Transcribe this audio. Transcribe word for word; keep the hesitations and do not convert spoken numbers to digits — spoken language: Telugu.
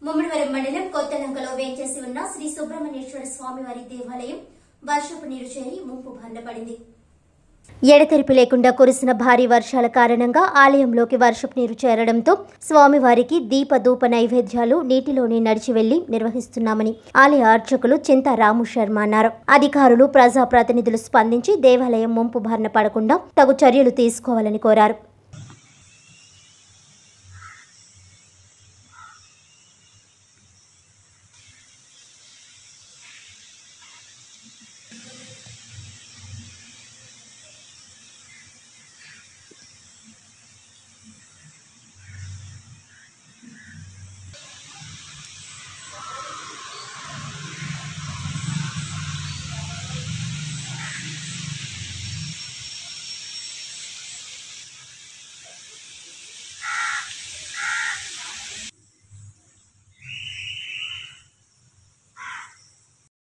ముమ్మడివరం మండలం కొత్తలంకలో వేంచేసి ఉన్న శ్రీ సుబ్రహ్మణ్యేశ్వర స్వామివారి దేవాలయం వర్షపు నీరు చేరి ముంపు బారిన పడింది. ఎడతెరిపి లేకుండా కురిసిన భారీ వర్షాల కారణంగా ఆలయంలోకి వర్షపు నీరు చేరడంతో స్వామివారికి దీప ధూప నైవేద్యాలు నీటిలోనే నడిచి వెళ్లి నిర్వహిస్తున్నామని ఆలయ అర్చకులు చింతా రాము శర్మ అన్నారు. అధికారులు ప్రజాప్రతినిధులు స్పందించి దేవాలయం ముంపు బారిన పడకుండా తగు చర్యలు తీసుకోవాలని కోరారు.